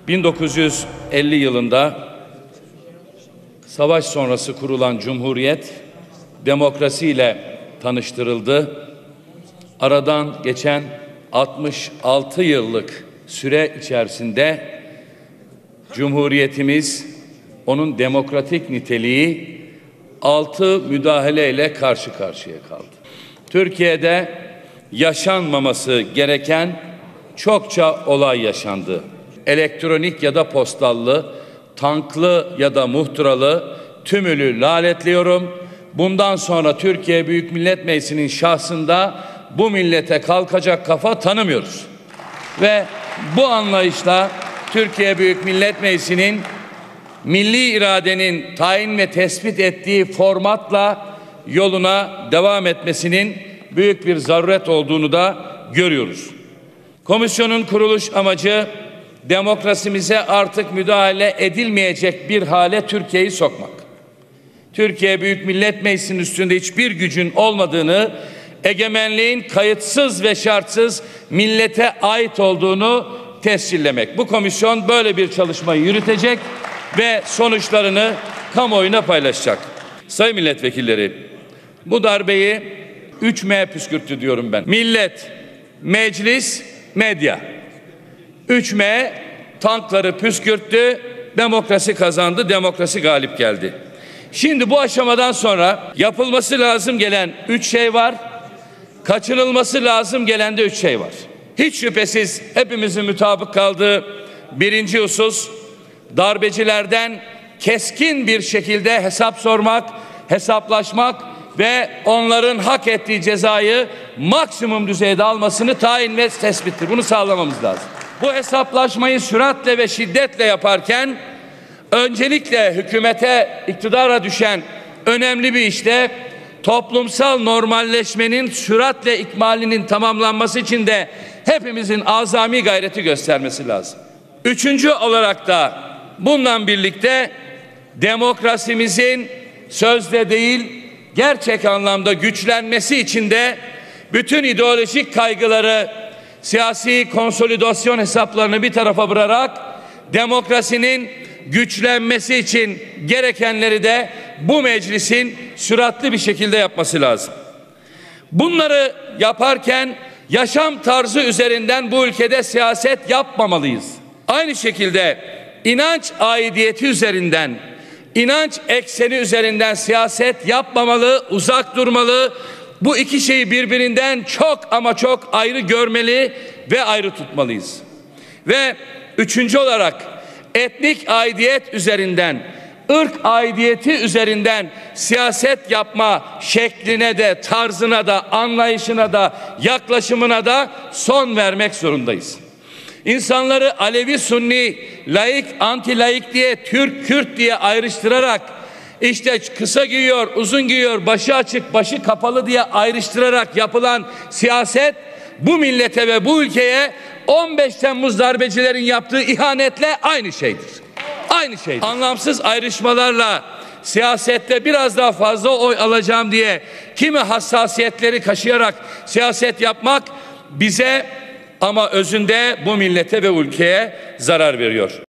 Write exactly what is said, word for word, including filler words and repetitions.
bin dokuz yüz elli yılında savaş sonrası kurulan Cumhuriyet demokrasiyle tanıştırıldı. Aradan geçen altmış altı yıllık süre içerisinde Cumhuriyetimiz, onun demokratik niteliği altı müdahaleyle karşı karşıya kaldı. Türkiye'de yaşanmaması gereken çokça olay yaşandı. Elektronik ya da postallı, tanklı ya da muhtıralı tümülü lanetliyorum. Bundan sonra Türkiye Büyük Millet Meclisi'nin şahsında bu millete kalkacak kafa tanımıyoruz. Ve bu anlayışla Türkiye Büyük Millet Meclisi'nin milli iradenin tayin ve tespit ettiği formatla yoluna devam etmesinin büyük bir zaruret olduğunu da görüyoruz. Komisyonun kuruluş amacı demokrasimize artık müdahale edilmeyecek bir hale Türkiye'yi sokmak. Türkiye Büyük Millet Meclisi'nin üstünde hiçbir gücün olmadığını, egemenliğin kayıtsız ve şartsız millete ait olduğunu tescillemek. Bu komisyon böyle bir çalışmayı yürütecek ve sonuçlarını kamuoyuna paylaşacak. Sayın milletvekilleri, bu darbeyi üç M püskürttü diyorum ben. Millet, meclis, medya. üç M tankları püskürttü, demokrasi kazandı, demokrasi galip geldi. Şimdi bu aşamadan sonra yapılması lazım gelen üç şey var, kaçınılması lazım gelen de üç şey var. Hiç şüphesiz hepimizin mutabık kaldığı birinci husus, darbecilerden keskin bir şekilde hesap sormak, hesaplaşmak ve onların hak ettiği cezayı maksimum düzeyde almasını tayin ve tespittir. Bunu sağlamamız lazım. Bu hesaplaşmayı süratle ve şiddetle yaparken öncelikle hükümete, iktidara düşen önemli bir işte toplumsal normalleşmenin süratle ikmalinin tamamlanması için de hepimizin azami gayreti göstermesi lazım. Üçüncü olarak da bununla birlikte demokrasimizin sözde değil gerçek anlamda güçlenmesi için de bütün ideolojik kaygıları, siyasi konsolidasyon hesaplarını bir tarafa bırakarak demokrasinin güçlenmesi için gerekenleri de bu meclisin süratli bir şekilde yapması lazım. Bunları yaparken yaşam tarzı üzerinden bu ülkede siyaset yapmamalıyız. Aynı şekilde inanç aidiyeti üzerinden, inanç ekseni üzerinden siyaset yapmamalı, uzak durmalı. Bu iki şeyi birbirinden çok ama çok ayrı görmeli ve ayrı tutmalıyız. Ve üçüncü olarak etnik aidiyet üzerinden, ırk aidiyeti üzerinden siyaset yapma şekline de, tarzına da, anlayışına da, yaklaşımına da son vermek zorundayız. İnsanları Alevi, Sunni, laik, anti laik diye, Türk, Kürt diye ayrıştırarak, işte kısa giyiyor, uzun giyiyor, başı açık, başı kapalı diye ayrıştırarak yapılan siyaset bu millete ve bu ülkeye on beş Temmuz darbecilerin yaptığı ihanetle aynı şeydir. Aynı şeydir. Anlamsız ayrışmalarla siyasette biraz daha fazla oy alacağım diye kimi hassasiyetleri kaşıyarak siyaset yapmak bize ama özünde bu millete ve ülkeye zarar veriyor.